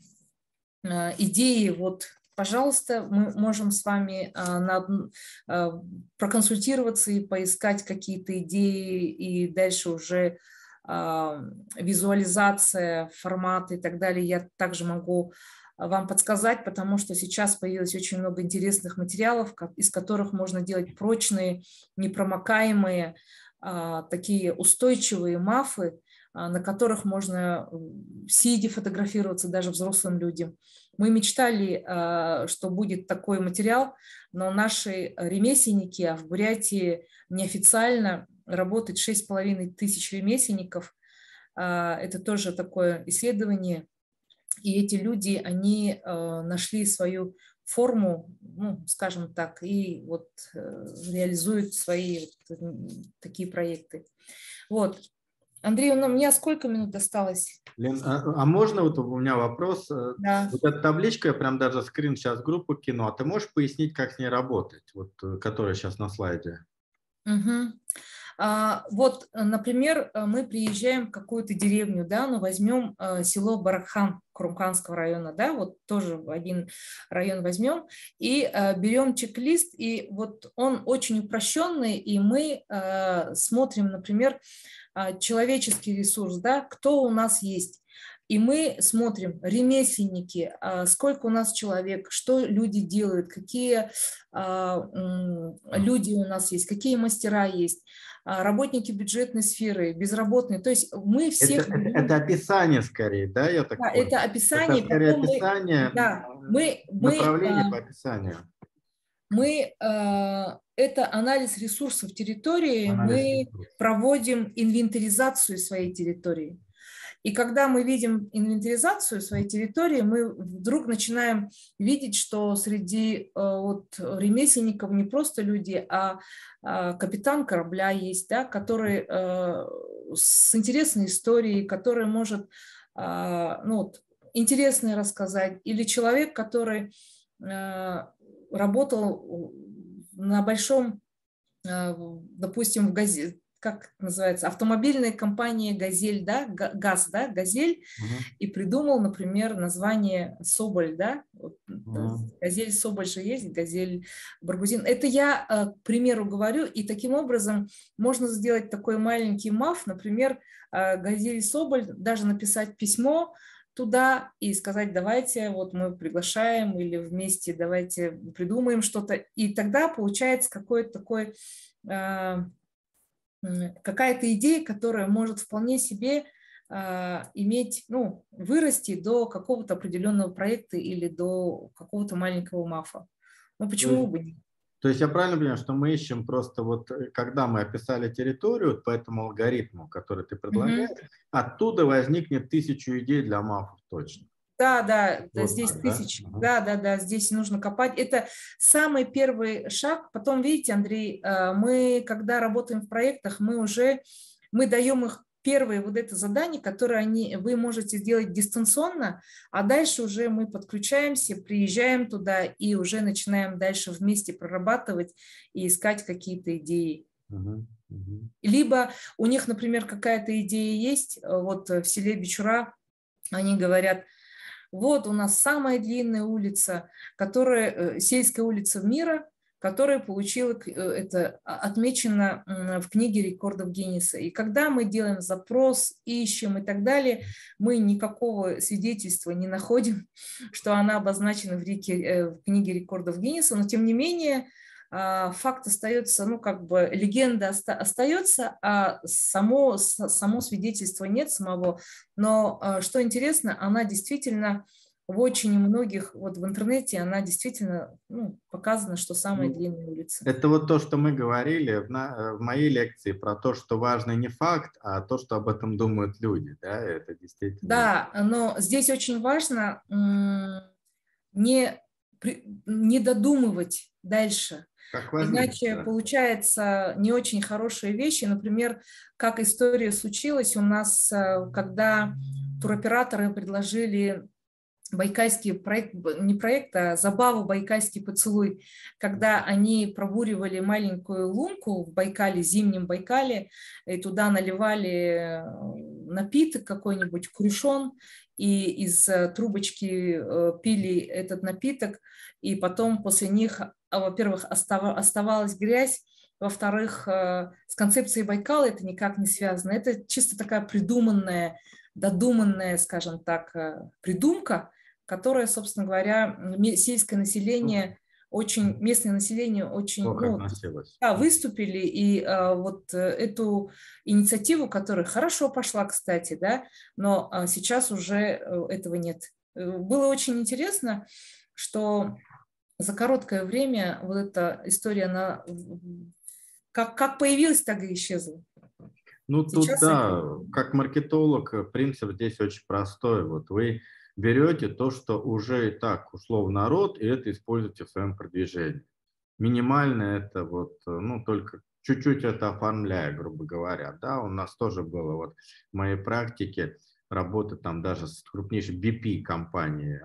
идеи, вот, пожалуйста, мы можем с вами проконсультироваться и поискать какие-то идеи, и дальше уже визуализация, форматы и так далее. Я также могу вам подсказать, потому что сейчас появилось очень много интересных материалов, из которых можно делать прочные, непромокаемые, такие устойчивые мафы, на которых можно сидя фотографироваться даже взрослым людям. Мы мечтали, что будет такой материал, но наши ремесленники, а в Бурятии неофициально работает шесть с половиной тысяч ремесленников. Это тоже такое исследование. И эти люди, они нашли свою форму, ну, скажем так, и вот реализуют свои вот такие проекты. Вот. Андрей, у меня сколько минут осталось? Лен, а, а можно, вот у меня вопрос. Да. Вот эта табличка, я прям даже скрин сейчас в группу кину, а ты можешь пояснить, как с ней работать, вот, которая сейчас на слайде? Угу. А, вот, например, мы приезжаем в какую-то деревню, да, ну, возьмем а, село Баракхан Курумханского района, да, вот тоже один район возьмем, и а, берем чек-лист, и вот он очень упрощенный, и мы а, смотрим, например, человеческий ресурс, да, кто у нас есть. И мы смотрим, ремесленники, сколько у нас человек, что люди делают, какие люди у нас есть, какие мастера есть, работники бюджетной сферы, безработные. То есть мы всех... Это, это, это описание скорее, да, я так да, понял? это описание. Это скорее мы, описание, да, мы, направление мы, по описанию. Мы, это анализ ресурсов территории, Анализ мы ресурсов. проводим инвентаризацию своей территории. И когда мы видим инвентаризацию своей территории, мы вдруг начинаем видеть, что среди вот, ремесленников не просто люди, а капитан корабля есть, да, который с интересной историей, который может ну, вот, интересное рассказать, или человек, который работал на большом, допустим, в газете, как называется, автомобильной компании «Газель», да, ГАЗ, да, «Газель», uh-huh. и придумал, например, название «Соболь», да, uh-huh. «Газель», «Соболь» же есть, «Газель», «Баргузин». Это я, к примеру, говорю, и таким образом можно сделать такой маленький маф, например, «Газель», «Соболь», даже написать письмо туда и сказать, давайте, вот мы приглашаем, или вместе давайте придумаем что-то, и тогда получается какой-то такой... какая-то идея, которая может вполне себе э, иметь, ну, вырасти до какого-то определенного проекта или до какого-то маленького мафа. Ну, почему бы нет? То есть я правильно понимаю, что мы ищем просто вот, когда мы описали территорию по этому алгоритму, который ты предлагаешь, mm-hmm. оттуда возникнет тысячу идей для мафов точно. Да, да, вот здесь так, тысяч, да? да, да, да, здесь нужно копать. Это самый первый шаг. Потом, видите, Андрей, мы, когда работаем в проектах, мы уже, мы даем их первые вот это задание, которое они, вы можете сделать дистанционно, а дальше уже мы подключаемся, приезжаем туда и уже начинаем дальше вместе прорабатывать и искать какие-то идеи. Uh-huh, uh-huh. Либо у них, например, какая-то идея есть, вот в селе Бичура они говорят, вот у нас самая длинная улица, которая, сельская улица мира, которая получила, это отмечено в книге рекордов Гиннесса. И когда мы делаем запрос, ищем и так далее, мы никакого свидетельства не находим, что она обозначена в, реке, в книге рекордов Гиннесса, но тем не менее факт остается, ну как бы легенда остается, а само, само свидетельства нет самого. Но что интересно, она действительно в очень многих, вот в интернете она действительно, ну, показана, что самая Ну, длинная улица. это вот то, что мы говорили в, на- в моей лекции про то, что важно не факт, а то, что об этом думают люди. Да, это действительно Да, но здесь очень важно м, не, при- не додумывать дальше. как возможно. Иначе Да. получается не очень хорошие вещи. Например, как история случилась у нас, э, когда туроператоры предложили байкальский проект, б- не проект, а забаву «Байкальский поцелуй», когда они пробуривали маленькую лунку в Байкале, зимнем Байкале, и туда наливали э, напиток какой-нибудь, крушон, и из э, трубочки э, пили этот напиток, и потом после них, а, во-первых, остава- оставалась грязь, во-вторых, э, с концепцией Байкала это никак не связано. Это чисто такая придуманная, додуманная, скажем так, э, придумка, которое, собственно говоря, сельское население, очень, местное население очень, Плохо ну, относилась. да, выступили, и а, вот э, эту инициативу, которая хорошо пошла, кстати, да, но а, сейчас уже э, этого нет. Э, Было очень интересно, что за короткое время вот эта история, она в- как, как появилась, так и исчезла. Ну, тут Сейчас это... да, как маркетолог, э, принцип здесь очень простой. Вот вы берете то, что уже и так ушло в народ, и это используете в своем продвижении. Минимально это вот, э, ну, только чуть-чуть это оформляя, грубо говоря. Да, у нас тоже было вот в моей практике работа там даже с крупнейшей би пи-компанией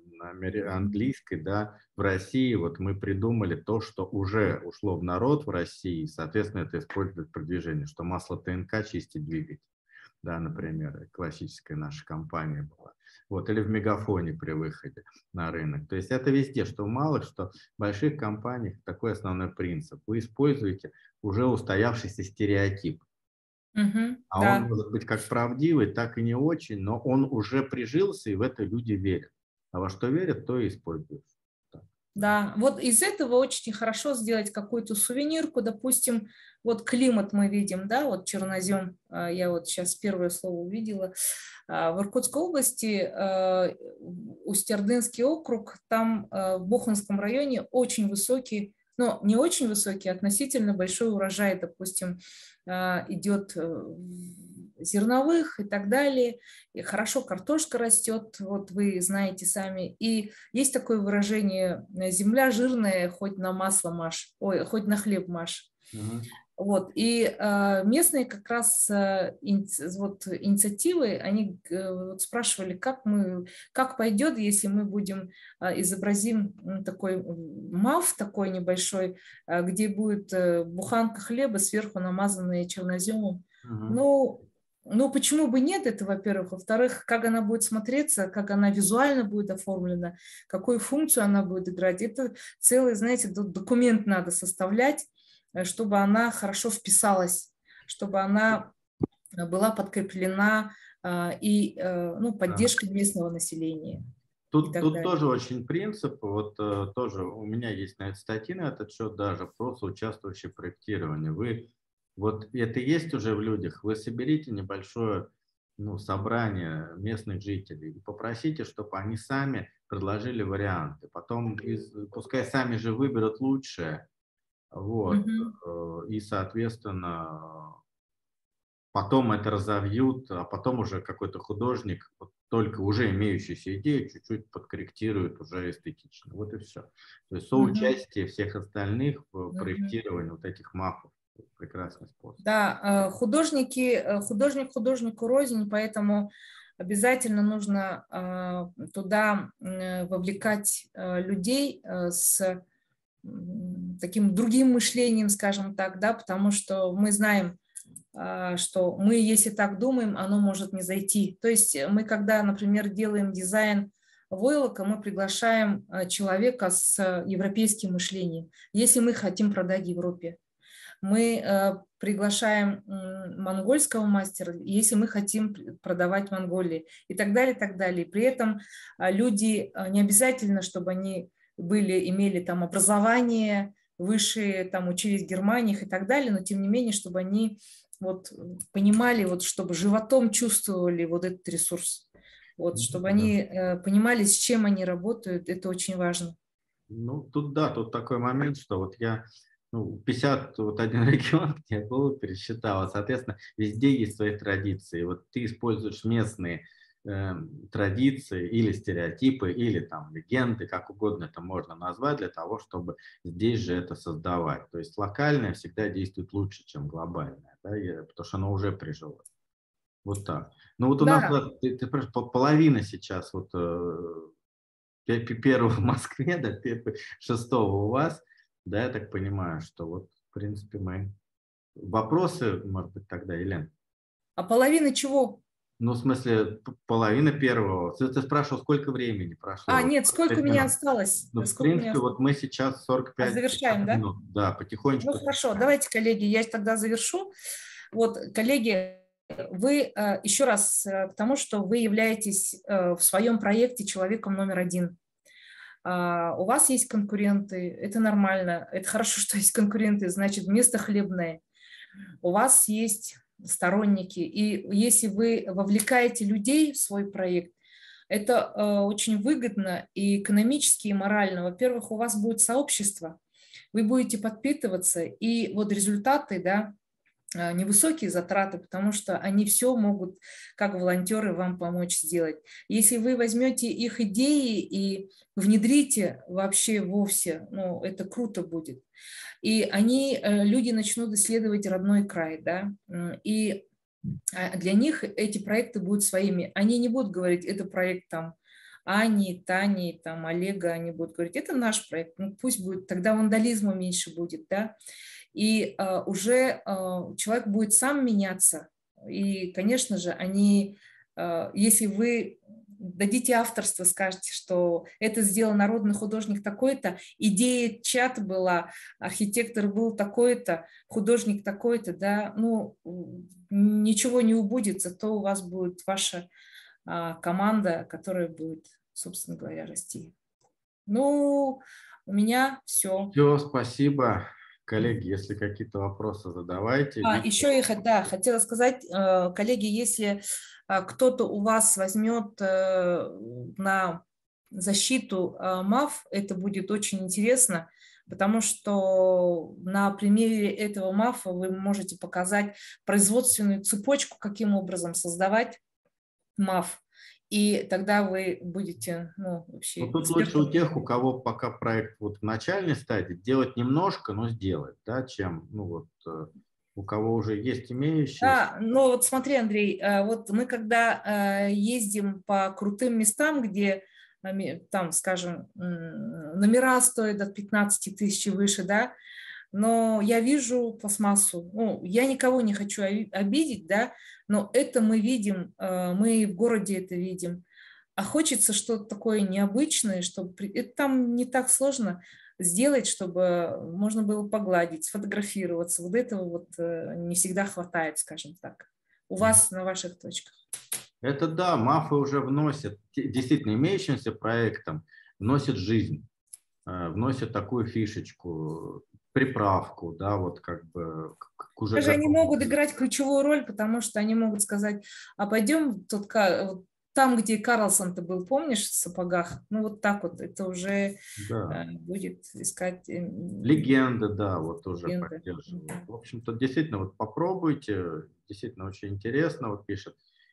английской, да, в России. Вот мы придумали то, что уже ушло в народ в России, и, соответственно, это использует в продвижении, что масло ТНК чистить двигатель, да, например, классическая наша компания была. Вот, или в Мегафоне при выходе на рынок. То есть это везде, что в малых, что в больших компаниях такой основной принцип. Вы используете уже устоявшийся стереотип. Мгм, А он да. может быть как правдивый, так и не очень, но он уже прижился, и в это люди верят. А во что верят, то и используют. Так. Да, вот из этого очень хорошо сделать какую-то сувенирку, допустим, вот климат мы видим, да, вот чернозем, а, я вот сейчас первое слово увидела, А, в Иркутской области, а, Усть-Ордынский округ, там а, в Боханском районе очень высокий, но не очень высокий, а относительно большой урожай, допустим, а, идет э, зерновых и так далее, и хорошо картошка растет, вот вы знаете сами, и есть такое выражение: земля жирная, хоть на масло маш, ой, хоть на хлеб маш. Мгм. Вот, и э, местные как раз э, ини- вот, инициативы, они э, вот спрашивали, как мы, как пойдет, если мы будем э, изобразим м, такой маф такой небольшой, э, где будет э, буханка хлеба сверху намазанная черноземом. Мгм. Ну, ну, почему бы нет, это, во-первых. Во-вторых, как она будет смотреться, как она визуально будет оформлена, какую функцию она будет играть. Это целый, знаете, д- документ надо составлять, э, чтобы она хорошо вписалась, чтобы она э, была подкреплена а, и э, ну, Да. поддержкой местного населения и Тут, так тут далее. тоже очень принцип, вот э, тоже у меня есть на это статьи на этот счет даже, просто участвующие в проектировании. Вы, вот это есть уже в людях, вы соберите небольшое, ну, собрание местных жителей и попросите, чтобы они сами предложили варианты. Потом, из- пускай сами же выберут лучшее, вот, Мгм. э, и, соответственно, потом это разовьют, а потом уже какой-то художник, вот только уже имеющуюся идею, чуть-чуть подкорректирует уже эстетично. Вот и все. То есть Мгм. соучастие всех остальных в Мгм. проектировании вот этих мафов. Прекрасный способ. Да, э, художники, э, художник художнику рознь, поэтому обязательно нужно э, туда э, вовлекать э, людей э, с м, таким другим мышлением, скажем так, да, потому что мы знаем, а, что мы, если так думаем, оно может не зайти. То есть мы, когда, например, делаем дизайн войлока, мы приглашаем а, человека с а, европейским мышлением, если мы хотим продать Европе. Мы а, приглашаем м, монгольского мастера, если мы хотим продавать Монголии и так далее, и так далее. При этом а, люди а, не обязательно, чтобы они были, имели там образование, высшие, там учились в Германии и так далее, но тем не менее, чтобы они вот понимали, вот чтобы животом чувствовали вот этот ресурс. Вот, чтобы Да. они э, понимали, с чем они работают, это очень важно. Ну, тут да, тут такой момент, что вот я ну, пятьдесят один регион, где я был, пересчитал, соответственно, везде есть свои традиции. Вот ты используешь местные э, традиции или стереотипы, или там легенды, как угодно это можно назвать, для того, чтобы здесь же это создавать. То есть локальное всегда действует лучше, чем глобальное, да, и- потому что оно уже прижилось. Вот так. Ну вот у нас, Да, да, ты, ты понимаешь, пол- половина сейчас вот э, пе- пе- первого в Москве, да, пе- пе- шестого у вас, да, я так понимаю, что вот, в принципе, мы... Вопросы, может быть, тогда, Елена? а половина чего? Ну, в смысле, п- половина первого. Ты, ты спрашивал, сколько времени А, прошло? нет, сорок сколько у пять меня минут. осталось? Ну, в Сколько у меня принципе, осталось? вот мы сейчас А, сорок пять завершаем, да? минут, да, Ну, потихонечку хорошо, завершаем. давайте, коллеги, я тогда завершу. Вот, коллеги, вы э, еще раз э, к тому, что вы являетесь э, в своем проекте человеком номер один. А, у вас есть конкуренты, это нормально, это хорошо, что есть конкуренты, значит, место хлебное. У вас есть сторонники, и если вы вовлекаете людей в свой проект, это э, очень выгодно и экономически, и морально. Во-первых, у вас будет сообщество, вы будете подпитываться, и вот результаты, да, э, невысокие затраты, потому что они все могут, как волонтеры, вам помочь сделать. Если вы возьмете их идеи и внедрите вообще вовсе, ну, это круто будет. И они, э, люди начнут исследовать родной край, да, м, и а, для них эти проекты будут своими. Они не будут говорить, это проект там Ани, Тани, там, Олега, они будут говорить, это наш проект, ну, пусть будет, тогда вандализма меньше будет, да, и а, уже а, человек будет сам меняться, и, конечно же, они, а, если вы дадите авторство, скажете, что это сделал народный художник такой-то, идея чата была, архитектор был такой-то, художник такой-то, да, ну, ничего не убудется, то у вас будет ваша а, команда, которая будет, собственно говоря, расти. Ну, у меня все. Все, спасибо. Коллеги, если какие-то вопросы задавайте. А, Видите, еще я хот- да, хотела сказать, э, коллеги, если а, кто-то у вас возьмет э, на защиту э, МАФ, это будет очень интересно, потому что на примере этого МАФа вы можете показать производственную цепочку, каким образом создавать МАФ, и тогда вы будете, ну, ну, вообще тут лучше у экспертом. тех, у кого пока проект вот в начальной стадии, делать немножко, но сделать, да, чем, ну вот, э, у кого уже есть имеющиеся. Да, но вот смотри, Андрей, э, вот мы когда э, ездим по крутым местам, где э, ме- там, скажем, м, номера стоят от пятнадцати тысяч и выше, да, но я вижу пластмассу. Ну, я никого не хочу ови- обидеть, да, но это мы видим, э, мы в городе это видим. А хочется что-то такое необычное, чтобы при- это там не так сложно сделать, чтобы можно было погладить, сфотографироваться. Вот этого вот э, не всегда хватает, скажем так. У вас на ваших точках. Это да, мафы уже вносят, те- действительно имеющимся проектом, вносят жизнь, э, вносят такую фишечку, приправку, да, вот как бы к к уже Даже они готовому. могут играть ключевую роль, потому что они могут сказать, а пойдем тут ка- вот там, где Карлсон-то был, помнишь, в сапогах? Ну вот так вот, это уже Да. э, будет искать э, Легенда, да, вот уже легенды. поддерживают. В общем-то, действительно, вот попробуйте, действительно очень интересно, вот пишет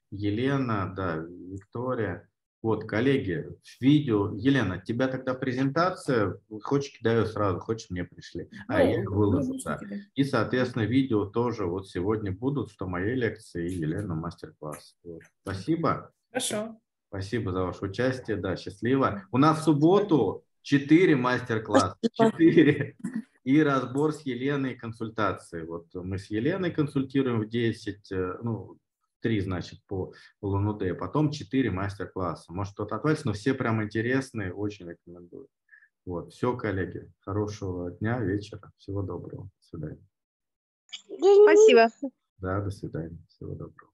Елена, да, Виктория. Вот, коллеги, в видео, Елена, тебя тогда презентация, хочешь кидаю сразу, хочешь мне пришли, а я их Ну, ну, выложу, можно да. кидать. И, соответственно, видео тоже вот сегодня будут, что моей лекции и Елена мастер-класс. Вот. Спасибо. Хорошо. Спасибо за ваше участие, да, счастливо. У нас в субботу четыре мастер-класса, четыре. И разбор с Еленой консультации. Вот мы с Еленой консультируем в десять, э, ну, три, значит, по Улан-Удэ, потом четыре мастер-класса. Может, кто-то отвалится, но все прям интересные, очень рекомендую. Вот, все, коллеги, хорошего дня, вечера, всего доброго, до свидания. Спасибо. Да, до свидания, всего доброго.